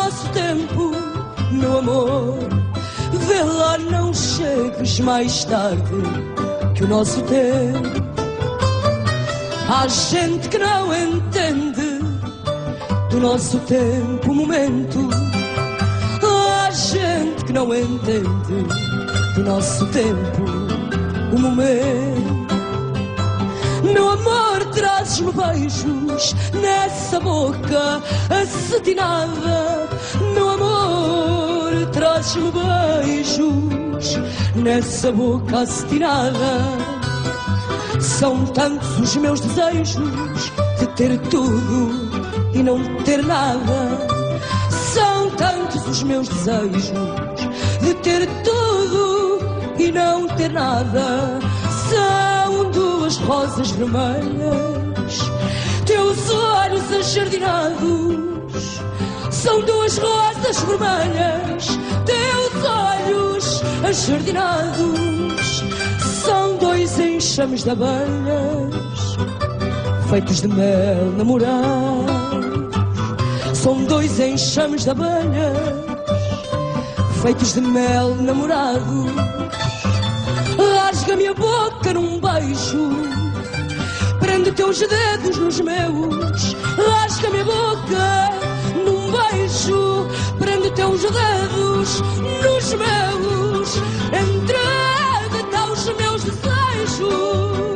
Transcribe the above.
nosso tempo, meu amor. Vê lá, não chegues mais tarde que o nosso tempo. Há gente que não entende do nosso tempo, momento. Há gente que não entende do nosso tempo, o momento. Meu amor, trazes-me beijos nessa boca acetinada. Meu amor, trazes-me beijos nessa boca acetinada. São tantos os meus desejos de ter tudo e não ter nada. São tantos os meus desejos de ter tudo e não ter nada. São duas rosas vermelhas, teus olhos ajardinados. São duas rosas vermelhas, teus olhos ajardinados. São dois enxames de abelhas, feitos de mel namorados. São dois enxames de abelhas, feitos de mel namorado. Rasga-me a boca num beijo, prende teus dedos nos meus. Rasga-me a boca num beijo, prende teus dedos nos meus. Entrega-te aos meus desejos.